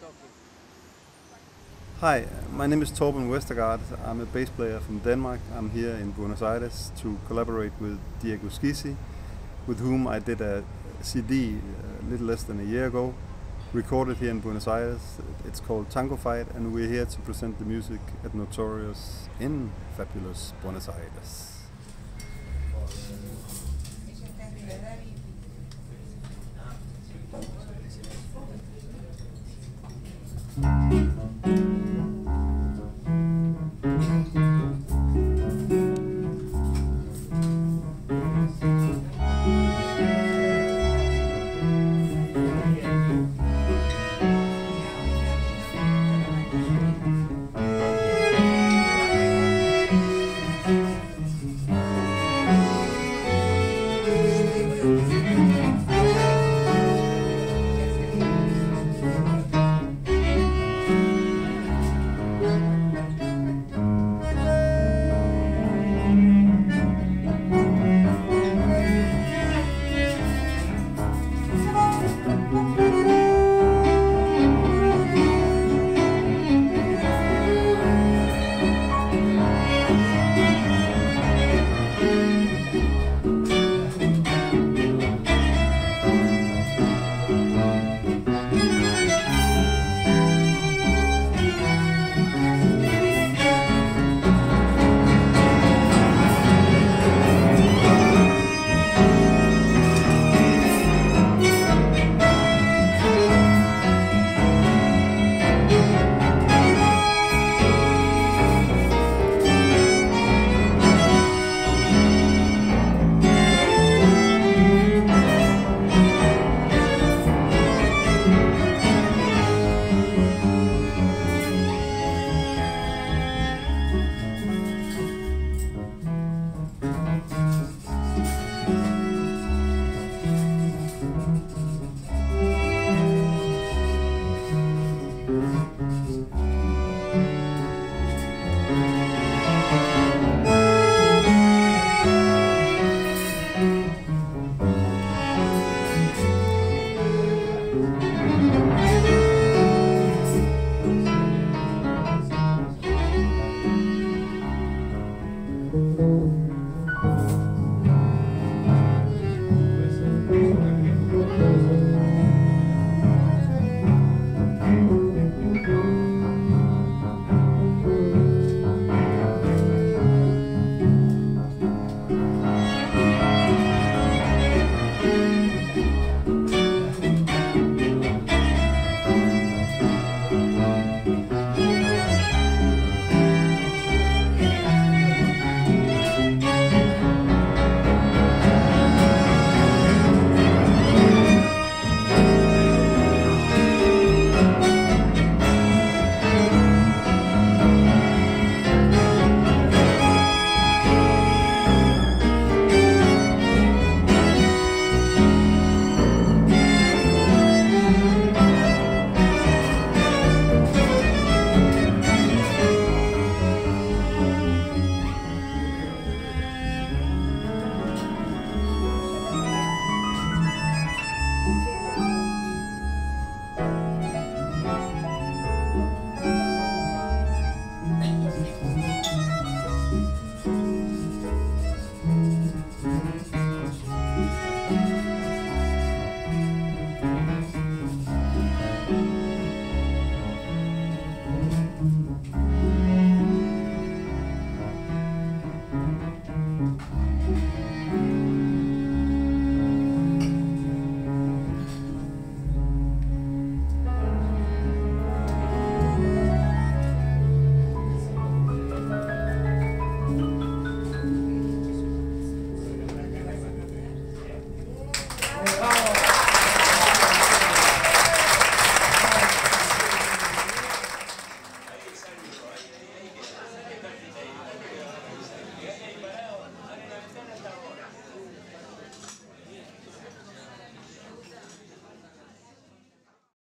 Hi, my name is Torben Westergaard. I'm a bass player from Denmark. I'm here in Buenos Aires to collaborate with Diego Schisi, with whom I did a CD a little less than a year ago, recorded here in Buenos Aires. It's called Tango Fight, and we're here to present the music at Notorious in fabulous Buenos Aires.